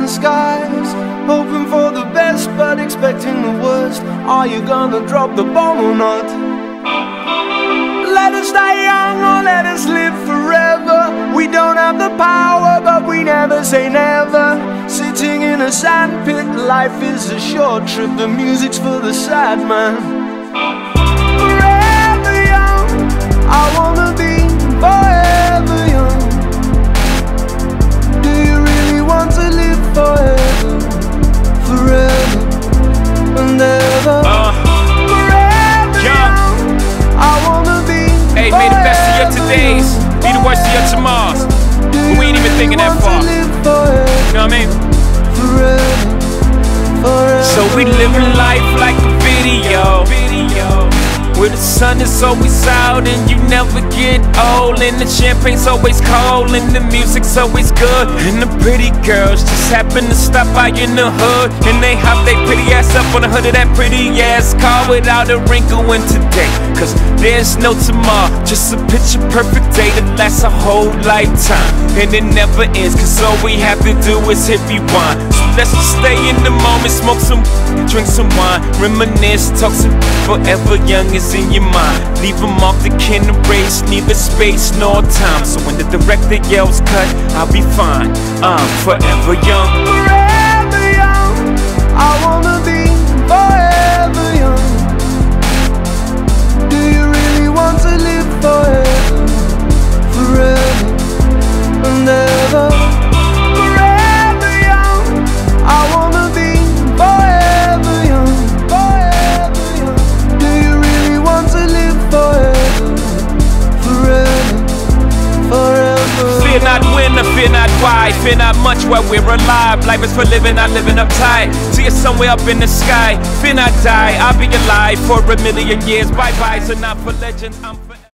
skies, hoping for the best but expecting the worst. Are you gonna drop the bomb or not? Let us die young or let us live forever. We don't have the power, but we never say never. Sitting in a sandpit, life is a short trip. The music's for the sad man. Forever young, I wanna be forever young. Do you really want to live forever? Forever and ever. Forever young, I wanna be. Hey, may the best of your todays be the worst of your tomorrows. But we ain't even thinking that far. You know what I mean? So we living life like a video, where the sun is always out and you never get old, and the champagne's always cold and the music's always good, and the pretty girls just happen to stop by in the hood, and they hop their pretty ass up on the hood of that pretty ass car without a wrinkle in today. Cause there's no tomorrow, just a picture perfect day that lasts a whole lifetime, and it never ends, cause all we have to do is hit rewind. So let's just stay in the moment, smoke some, drink some wine, reminisce, talk some. Forever young is in your mind. Leave them off the can erase, neither space nor time. So when the director yells cut, I'll be fine. I'm forever young. Forever young, I wanna be forever young. Do you really want to live forever? Forever and ever. Forever young, I wanna be forever young. Forever young. Do you really want to live forever? Forever, forever. Fear not when or fear not why, fear not much while we're alive. Life is for living, not living uptight. See it somewhere up in the sky. Fear not die, I'll be alive for 1,000,000 years. Bye bye, so not for legends, I'm for